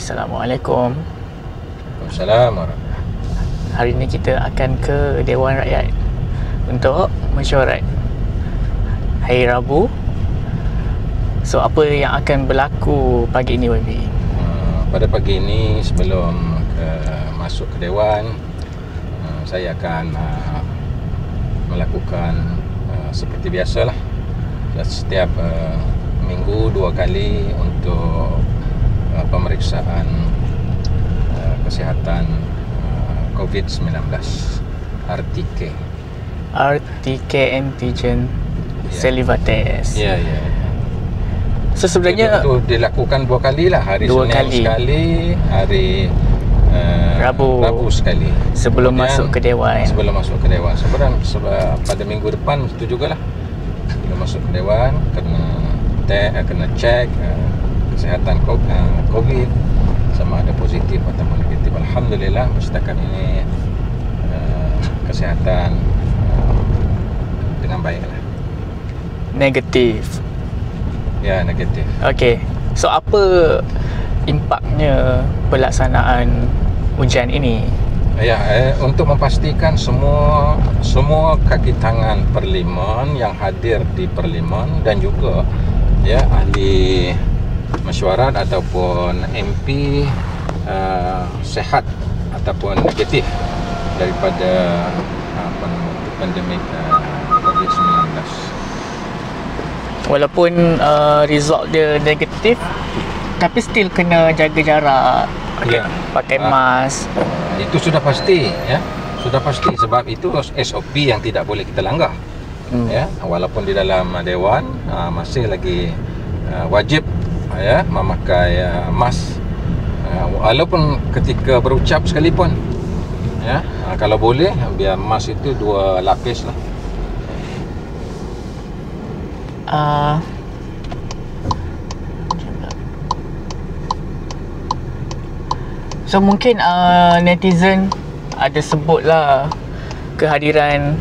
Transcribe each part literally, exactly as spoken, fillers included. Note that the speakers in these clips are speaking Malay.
Assalamualaikum. Waalaikumsalam. Hari ini kita akan ke Dewan Rakyat untuk mesyuarat hari Rabu. So, apa yang akan berlaku pagi ini, Y B? Uh, pada pagi ini sebelum ke, masuk ke Dewan, uh, saya akan uh, melakukan uh, seperti biasalah, setiap uh, minggu dua kali untuk uh, pemeriksaan uh, kesihatan uh, COVID sembilan belas, R T K. R T K antigen Ya. saliva test. Ya, ya. So sebenarnya itu, itu dilakukan dua kali lah, hari dua Senin kali. sekali, hari uh, Rabu. Rabu sekali. sebelum Kemudian, masuk ke Dewan. Sebelum masuk ke Dewan. Sebenarnya sebab pada minggu depan itu jugalah. Sebelum masuk ke Dewan kena te- kena cek uh, kesihatan COVID, sama ada positif atau negatif. Alhamdulillah setakat ini uh, kesihatan uh, dengan baiklah. Negatif. Ya, negatif. Okey. So apa impaknya pelaksanaan ujian ini? Ya, eh, untuk memastikan semua semua kaki tangan parlimen yang hadir di parlimen dan juga ya ahli mesyuarat ataupun M P uh, sehat ataupun negatif daripada apa nama tu, pandemik uh, COVID sembilan belas. Walaupun uh, result dia negatif, tapi still kena jaga jarak, pakai, Ya. pakai Ah. mask. Itu sudah pasti ya. Sudah pasti sebab itu S O P yang tidak boleh kita langgar. Hmm. Ya, walaupun di dalam dewan uh, masih lagi uh, wajib uh, ya memakai uh, mask uh, walaupun ketika berucap sekalipun ya, uh, kalau boleh biar mask itu dua lapis lah. Uh, so mungkin uh, netizen ada sebutlah kehadiran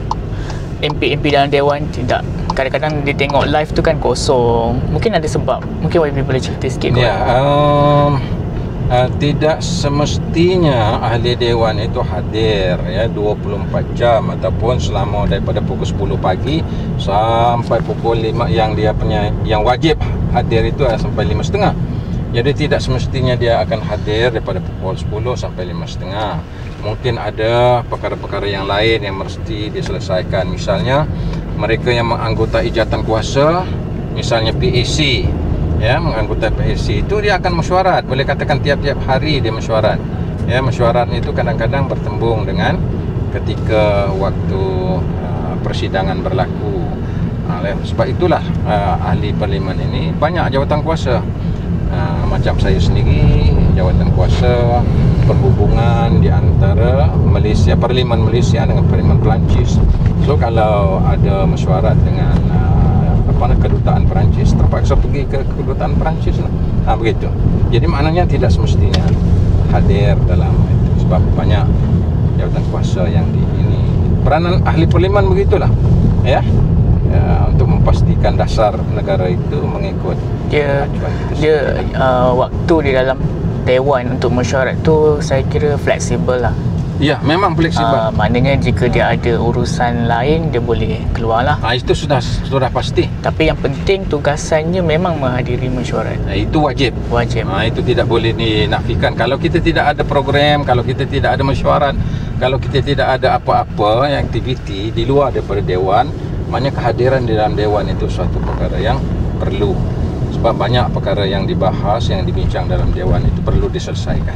M P-M P dalam Dewan tidak. Kadang-kadang dia tengok live tu kan kosong. Mungkin ada sebab. Mungkin Y B boleh cerita sikit kot. Ya, um, uh, tidak semestinya ahli dewan itu hadir ya dua puluh empat jam ataupun selama daripada pukul sepuluh pagi sampai pukul lima, yang dia punya yang wajib hadir itu sampai lima setengah. Jadi tidak semestinya dia akan hadir daripada pukul sepuluh sampai lima setengah. Mungkin ada perkara-perkara yang lain yang mesti diselesaikan. Misalnya mereka yang menganggotai jawatan kuasa, misalnya P A C, ya, menganggotai P A C itu dia akan mesyuarat. Boleh katakan tiap-tiap hari dia mesyuarat. Ya, mesyuarat itu kadang-kadang bertembung dengan ketika waktu uh, persidangan berlaku. Uh, sebab itulah uh, ahli parlimen ini banyak jawatan kuasa. Uh, macam saya sendiri jawatan kuasa perhubungan di antara Malaysia, Parlimen Malaysia dengan Parlimen Perancis. So kalau ada mesyuarat dengan uh, apa nama kedutaan Perancis, terpaksa pergi ke kedutaan Perancis lah. Ha, begitu. Jadi maknanya tidak semestinya hadir dalam itu sebab banyak jawatan kuasa yang di ini. Peranan ahli parlimen begitulah. Ya. Ya, untuk memastikan dasar negara itu mengikut Dia dia uh, waktu di dalam Dewan untuk mesyuarat tu saya kira fleksibel lah. Ya, memang fleksibel. Uh, maknanya jika dia ada urusan lain dia boleh keluar lah. Ha, itu sudah sudah pasti. Tapi yang penting tugasannya memang menghadiri mesyuarat. Ha, itu wajib. Wajib. Ha, itu tidak boleh dinafikan. Kalau kita tidak ada program, kalau kita tidak ada mesyuarat, kalau kita tidak ada apa-apa yang aktiviti di luar daripada Dewan, maknanya kehadiran di dalam Dewan itu suatu perkara yang perlu. Sebab banyak perkara yang dibahas, yang dibincang dalam Dewan itu perlu diselesaikan.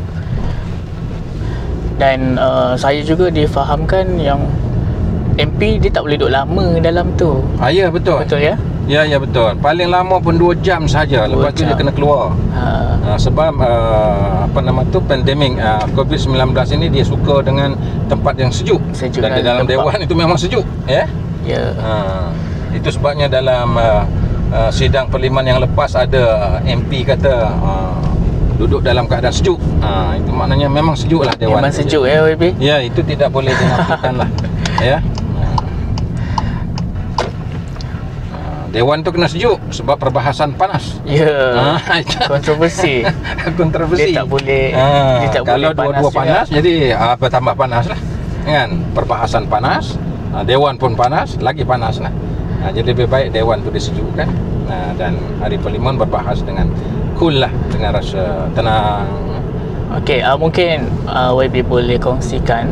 Dan uh, saya juga difahamkan yang M P dia tak boleh duduk lama dalam tu. Ha, ya, betul. Betul ya? Ya, ya, betul. Paling lama pun dua jam saja. Lepas tu dia kena keluar. Ha. Ha, sebab uh, apa nama tu pandemik uh, COVID sembilan belas ini dia suka dengan tempat yang sejuk. Sejuk Dan di dalam tempat. Dewan itu memang sejuk, ya. Ya. Ha, itu sebabnya dalam uh, uh, sidang parlimen yang lepas ada uh, M P kata uh, duduk dalam keadaan sejuk. Ha, itu maknanya memang sejuklah Dewan. Memang sejuk ya Y B. Ya, itu tidak boleh dinafikan lah. Ya. Dewan tu kena sejuk sebab perbahasan panas. Ya. Ha, itu. Kontroversi. Kontroversi. Dia tak boleh. Ha, Dia tak kalau boleh panas dua-dua juga. panas, jadi apa tambah panas lah. Kan? Perbahasan panas, ha, Dewan pun panas, lagi panas lah. Ha, jadi lebih baik Dewan tu disejukkan, ha, dan hari Parlimen berbahas dengan cool lah, dengan rasa tenang. Okey, uh, mungkin uh, Y B boleh kongsikan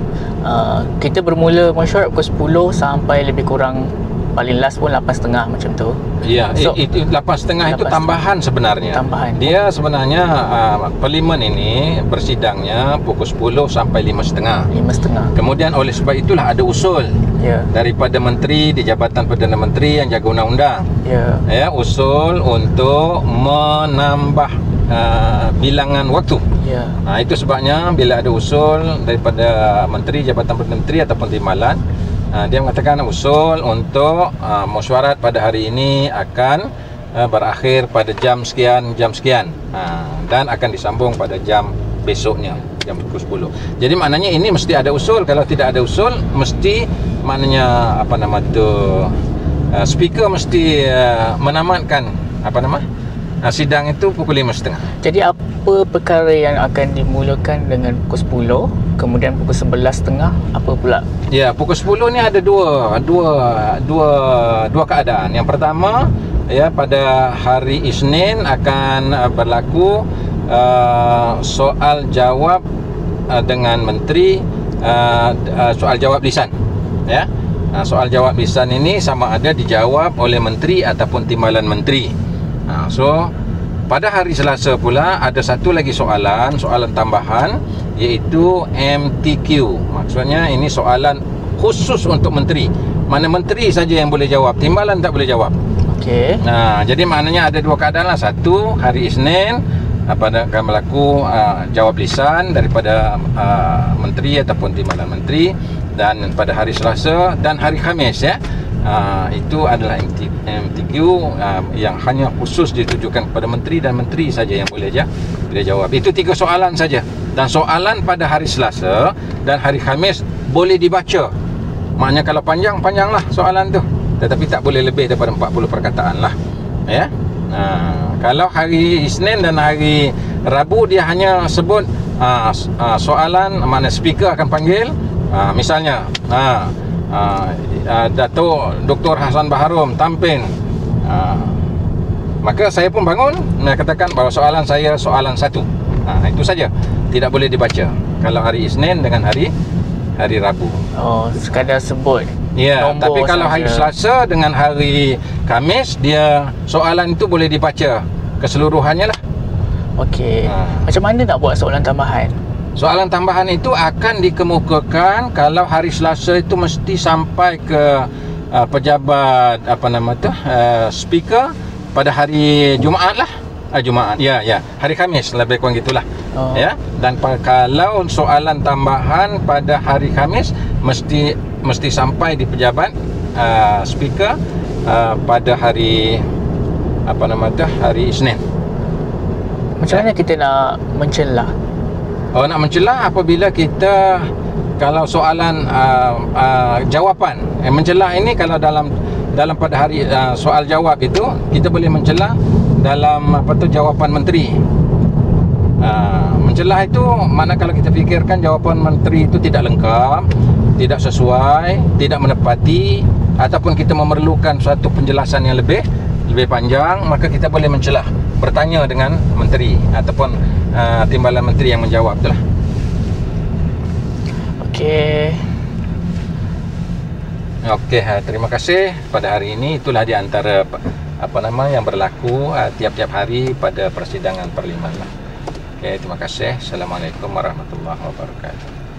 uh, kita bermula mesyuarat pukul sepuluh sampai lebih kurang paling last pun lapan tiga puluh macam tu. Ya, So, itu lapan setengah itu lapan tambahan sebenarnya. Tambahan. Dia sebenarnya uh, Parlimen ini bersidangnya pukul sepuluh sampai lima setengah. lima tiga puluh. Kemudian oleh sebab itulah ada usul Ya. daripada menteri di Jabatan Perdana Menteri yang jaga undang-undang. Ya. Ya, usul untuk menambah uh, bilangan waktu. Ya. Nah, itu sebabnya bila ada usul daripada menteri Jabatan Perdana Menteri ataupun timbalan, uh, dia mengatakan usul untuk uh, mesyuarat pada hari ini akan uh, berakhir pada jam sekian, jam sekian, uh, dan akan disambung pada jam besoknya, jam pukul sepuluh. Jadi maknanya ini mesti ada usul. Kalau tidak ada usul, mesti maknanya apa nama tu, uh, speaker mesti uh, menamatkan apa nama uh, sidang itu pukul lima setengah. Jadi apa perkara yang akan dimulakan dengan pukul sepuluh, kemudian pukul sebelas tiga puluh, apa pula? Ya, pukul sepuluh ni ada dua dua dua dua keadaan. Yang pertama, ya, pada hari Isnin akan uh, berlaku uh, soal jawab uh, dengan menteri, uh, uh, soal jawab lisan. Ya. Uh, soal jawab lisan ini sama ada dijawab oleh menteri ataupun timbalan menteri. Uh, so pada hari Selasa pula ada satu lagi soalan, soalan tambahan, iaitu M T Q. Maksudnya ini soalan khusus untuk menteri. Mana menteri saja yang boleh jawab, timbalan tak boleh jawab. Okey. Nah, jadi maknanya ada dua keadaan lah. Satu, hari Isnin pada akan berlaku uh, jawab lisan daripada uh, menteri ataupun timbalan menteri, dan pada hari Selasa dan hari Khamis, ya, uh, itu adalah M T Q uh, yang hanya khusus ditujukan kepada menteri dan menteri saja yang boleh aja boleh jawab. Itu tiga soalan saja, dan soalan pada hari Selasa dan hari Khamis boleh dibaca. Maknanya kalau panjang, panjanglah soalan tu, tetapi tak boleh lebih daripada empat puluh perkataan lah, ya. Nah, kalau hari Isnin dan hari Rabu dia hanya sebut uh, uh, soalan, mana speaker akan panggil, uh, misalnya uh, uh, uh, Datuk Doktor Hassan Baharom tampin, uh, maka saya pun bangun dan katakan bahawa soalan saya soalan satu. uh, Itu saja, tidak boleh dibaca kalau hari Isnin dengan hari hari Rabu. Oh, sekadar sebut. Ya, nombor tapi kalau hari saja. Selasa dengan hari Khamis, dia soalan itu boleh dibaca keseluruhannya lah. Okey. Ha. Macam mana nak buat soalan tambahan? Soalan tambahan itu akan dikemukakan kalau hari Selasa itu mesti sampai ke uh, pejabat apa nama tu, uh, speaker pada hari Jumaat lah. Ah, Jumaat. Ya, ya. Hari Khamis lebih kurang gitulah. Oh. Ya. Dan pa- kalau soalan tambahan pada hari Khamis mesti mesti sampai di pejabat uh, speaker uh, pada hari apa nama tu, hari Isnin. Macam mana kita nak mencelah? Oh, nak mencelah apabila kita, kalau soalan uh, uh, jawapan eh, mencelah ini, kalau dalam dalam pada hari uh, soal jawab itu kita boleh mencelah dalam apa tu, jawapan menteri. Uh, mencelah itu mana kalau kita fikirkan jawapan menteri itu tidak lengkap, tidak sesuai, tidak menepati, ataupun kita memerlukan suatu penjelasan yang lebih lebih panjang, maka kita boleh mencelah, bertanya dengan menteri ataupun uh, timbalan menteri yang menjawab itulah. Okey. Okey, terima kasih. Pada hari ini itulah di antara apa nama yang berlaku uh, tiap-tiap hari pada persidangan parlimen. Okey, terima kasih. Assalamualaikum warahmatullahi wabarakatuh.